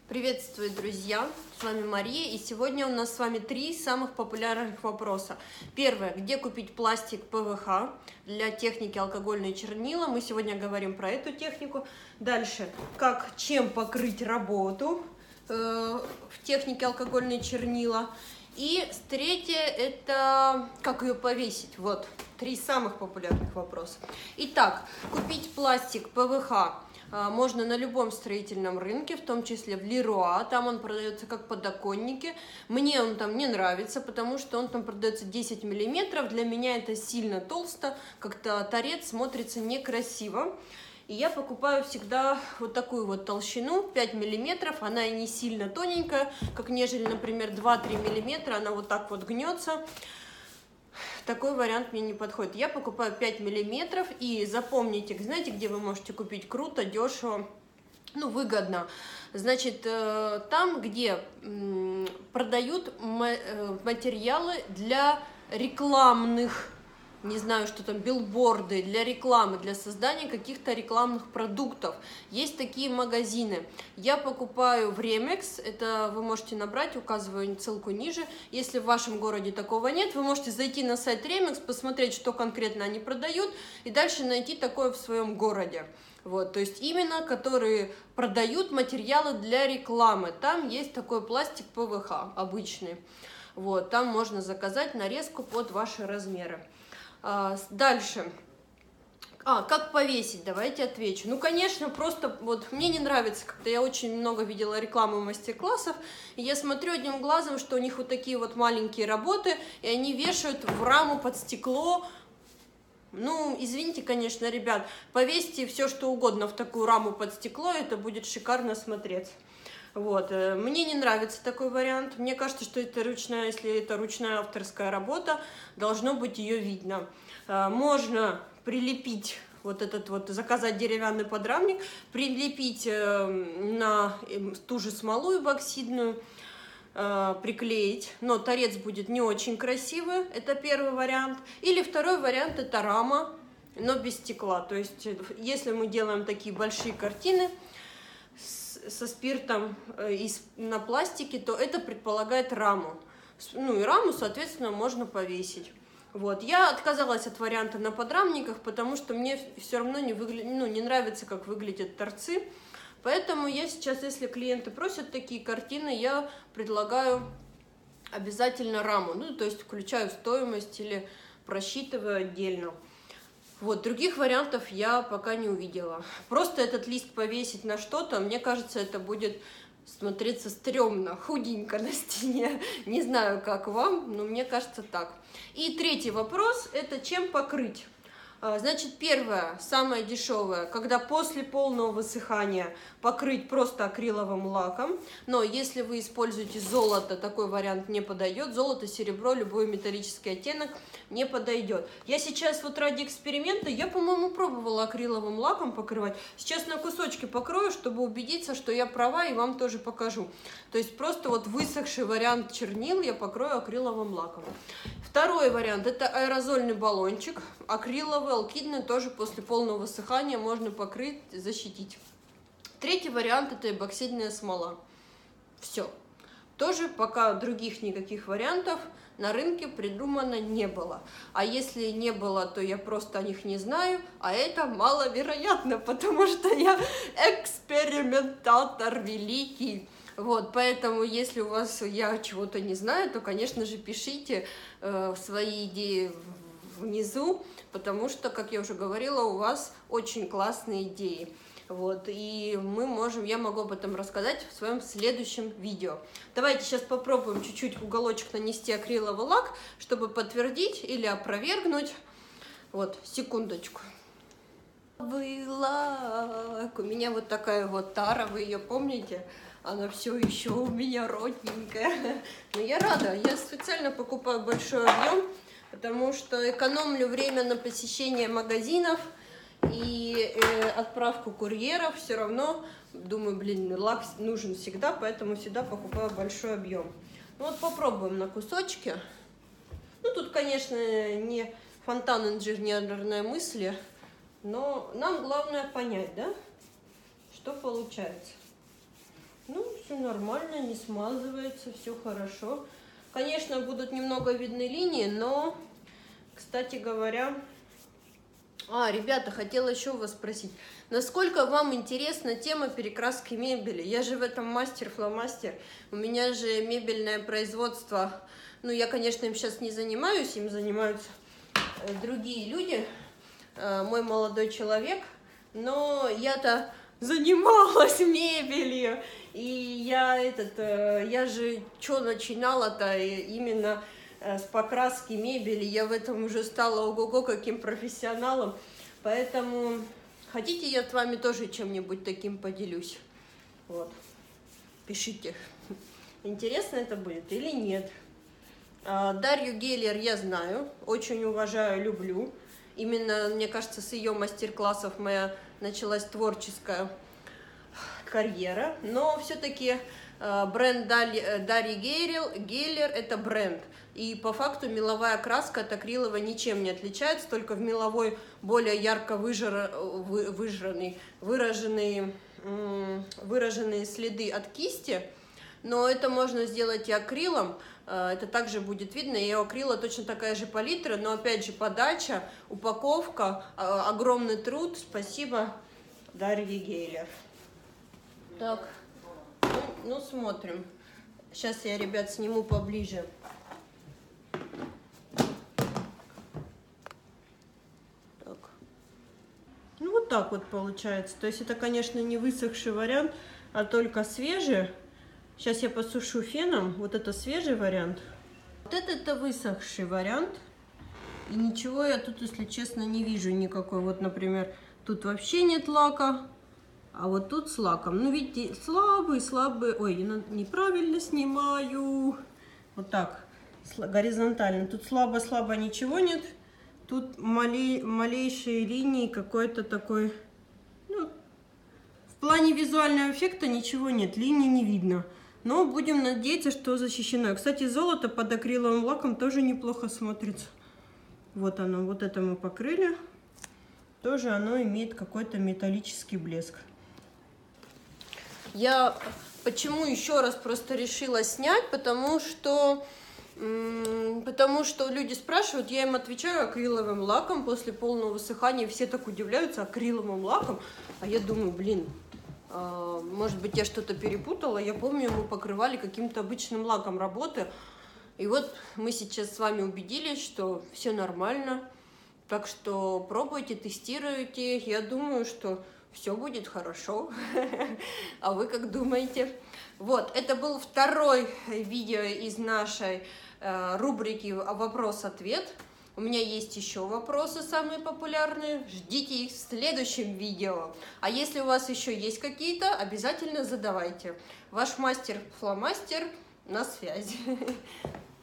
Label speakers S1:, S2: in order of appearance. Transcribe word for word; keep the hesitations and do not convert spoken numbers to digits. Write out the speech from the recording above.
S1: Приветствую, друзья! С вами Мария, и сегодня у нас с вами три самых популярных вопроса. Первое: где купить пластик пэ вэ ха для техники алкогольные чернила? Мы сегодня говорим про эту технику. Дальше: как, чем покрыть работу э, в технике алкогольные чернила? И третье — это как ее повесить. Вот три самых популярных вопроса. Итак, купить пластик пэ вэ ха можно на любом строительном рынке, в том числе в Леруа. Там он продается как подоконники. Мне он там не нравится, потому что он там продается десять миллиметров. Для меня это сильно толсто, как-то торец смотрится некрасиво. И я покупаю всегда вот такую вот толщину, пять миллиметров. Она и не сильно тоненькая, как нежели, например, два-три миллиметра. Она вот так вот гнется. Такой вариант мне не подходит. Я покупаю пять миллиметров. И запомните, знаете, где вы можете купить круто, дешево, ну, выгодно. Значит, там, где продают материалы для рекламных, не знаю, что там, билборды, для рекламы, для создания каких-то рекламных продуктов. Есть такие магазины. Я покупаю в Ремекс, это вы можете набрать, указываю ссылку ниже. Если в вашем городе такого нет, вы можете зайти на сайт Ремекс, посмотреть, что конкретно они продают, и дальше найти такое в своем городе. Вот, то есть именно, которые продают материалы для рекламы. Там есть такой пластик пэ вэ ха обычный. Вот, там можно заказать нарезку под ваши размеры. Дальше. А, как повесить? Давайте отвечу. Ну, конечно, просто вот мне не нравится, как-то я очень много видела рекламы мастер-классов, и я смотрю одним глазом, что у них вот такие вот маленькие работы, и они вешают в раму под стекло. Ну, извините, конечно, ребят, повесьте все, что угодно в такую раму под стекло, это будет шикарно смотреться. Вот. Мне не нравится такой вариант. Мне кажется, что это ручная, если это ручная авторская работа, должно быть ее видно. Можно прилепить вот этот вот, заказать деревянный подрамник, прилепить на ту же смолу эпоксидную, приклеить, но торец будет не очень красивый, это первый вариант. Или второй вариант — это рама, но без стекла. То есть, если мы делаем такие большие картины со спиртом из, на пластике, то это предполагает раму. Ну и раму, соответственно, можно повесить. Вот. Я отказалась от варианта на подрамниках, потому что мне все равно не, выгля... ну, не нравится, как выглядят торцы. Поэтому я сейчас, если клиенты просят такие картины, я предлагаю обязательно раму. Ну, то есть включаю в стоимость или просчитываю отдельно. Вот, других вариантов я пока не увидела. Просто этот лист повесить на что-то, мне кажется, это будет смотреться стрёмно, худенько на стене. Не знаю, как вам, но мне кажется так. И третий вопрос — это чем покрыть. Значит, первое, самое дешевое, когда после полного высыхания покрыть просто акриловым лаком. Но если вы используете золото, такой вариант не подойдет. Золото, серебро, любой металлический оттенок не подойдет. Я сейчас вот ради эксперимента, я, по-моему, пробовала акриловым лаком покрывать. Сейчас на кусочки покрою, чтобы убедиться, что я права, и вам тоже покажу. То есть просто вот высохший вариант чернил я покрою акриловым лаком. Второй вариант — это аэрозольный баллончик, акриловый, алкидный, тоже после полного высыхания можно покрыть, защитить. Третий вариант — это эпоксидная смола. Все. Тоже пока других никаких вариантов на рынке придумано не было. А если не было, то я просто о них не знаю, а это маловероятно, потому что я экспериментатор великий. Вот, поэтому, если у вас я чего-то не знаю, то, конечно же, пишите э, свои идеи внизу, потому что, как я уже говорила, у вас очень классные идеи. Вот, и мы можем, я могу об этом рассказать в своем следующем видео. Давайте сейчас попробуем чуть-чуть в уголочек нанести акриловый лак, чтобы подтвердить или опровергнуть. Вот, секундочку. Лак. У меня вот такая вот тара, вы ее помните? Она все еще у меня родненькая. Но я рада, я специально покупаю большой объем, потому что экономлю время на посещение магазинов и э, отправку курьеров. Все равно, думаю, блин, лак нужен всегда, поэтому всегда покупаю большой объем. Ну вот попробуем на кусочки. Ну тут, конечно, не фонтан инженерной мысли, но нам главное понять, да, что получается. Ну, все. все нормально, не смазывается, все хорошо. Конечно, будут немного видны линии, но, кстати говоря... А, ребята, хотела еще у вас спросить, насколько вам интересна тема перекраски мебели? Я же в этом мастер-фломастер, у меня же мебельное производство, ну, я, конечно, им сейчас не занимаюсь, им занимаются другие люди, мой молодой человек, но я-то занималась мебелью, и я этот, я же что начинала-то именно с покраски мебели, я в этом уже стала ого-го каким профессионалом, поэтому хотите, я с вами тоже чем-нибудь таким поделюсь, вот, пишите, интересно это будет или нет. Дарью Геллер я знаю, очень уважаю, люблю, именно, мне кажется, с ее мастер-классов моя началась творческая карьера, но все-таки бренд Дарьи Геллер это бренд. И по факту меловая краска от акриловой ничем не отличается, только в меловой более ярко выжар... вы... выжранный, выраженные, выраженные следы от кисти, но это можно сделать и акрилом, это также будет видно, и у акрила точно такая же палитра, но опять же подача, упаковка, огромный труд, спасибо Дарье Геллер. Так, ну, ну смотрим, сейчас я, ребят, сниму поближе. Ну, вот так вот получается. То есть это, конечно, не высохший вариант, а только свежий. Сейчас я посушу феном. Вот это свежий вариант. Вот это, это высохший вариант. И ничего я тут, если честно, не вижу никакой. Вот, например, тут вообще нет лака, а вот тут с лаком. Ну, видите, слабый, слабый. Ой, я неправильно снимаю. Вот так, горизонтально. Тут слабо-слабо ничего нет. Тут малей, малейшие линии, какой-то такой, ну, в плане визуального эффекта ничего нет, линий не видно. Но будем надеяться, что защищено. Кстати, золото под акриловым лаком тоже неплохо смотрится. Вот оно, вот это мы покрыли. Тоже оно имеет какой-то металлический блеск. Я почему еще раз просто решила снять, потому что... Потому что люди спрашивают, я им отвечаю акриловым лаком после полного высыхания, все так удивляются акриловым лаком, а я думаю, блин, может быть, я что-то перепутала, я помню, мы покрывали каким-то обычным лаком работы, и вот мы сейчас с вами убедились, что все нормально, так что пробуйте, тестируйте, я думаю, что все будет хорошо, а вы как думаете? Вот, это был второй видео из нашей э, рубрики «Вопрос-ответ». У меня есть еще вопросы самые популярные, ждите их в следующем видео. А если у вас еще есть какие-то, обязательно задавайте. Ваш мастер-фломастер на связи.